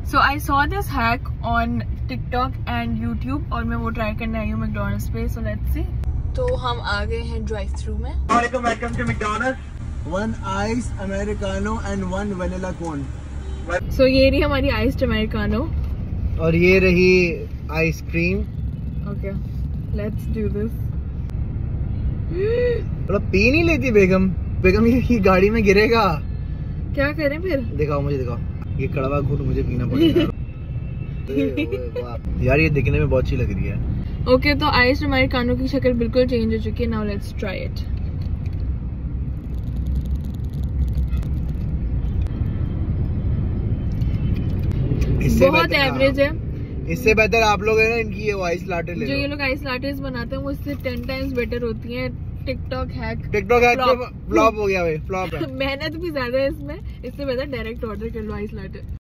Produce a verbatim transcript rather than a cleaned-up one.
So I saw this hack on TikTok and YouTube और मैं वो ट्राई करने आई हूँ मैकडॉनल्ड्स पे. So let's see. तो हम आ गए हैं ड्राइव थ्रू में. Welcome to McDonald's. One ice americano and one vanilla cone. So ये रही हमारी आइस्ड अमेरिकानो और ये रही ice cream. Okay, let's do this. थोड़ा पी नहीं लेती बेगम. बेगम ये गाड़ी में गिरेगा. क्या करें फिर? दिखाओ मुझे, दिखाओ. ये कड़वा घूट मुझे पीना पड़ेगा. यार ये दिखने में बहुत अच्छी लग रही है. ओके okay, तो आइस्ड अमेरिकानो की शक्ल बिल्कुल चेंज हो चुकी है. Now let's try it. बहुत एवरेज है. इससे बेहतर आप लोग है ना इनकी ये आइस लाटे ले लो. जो ये लोग आइस लाटेस बनाते हैं वो इससे टेन टाइम्स बेटर होती हैं. TikTok hack TikTok hack flop हो गया भाई. फ्लॉप है. मेहनत भी ज्यादा है इसमें. इससे बेहतर डायरेक्ट ऑर्डर कर लो आइस लाटे.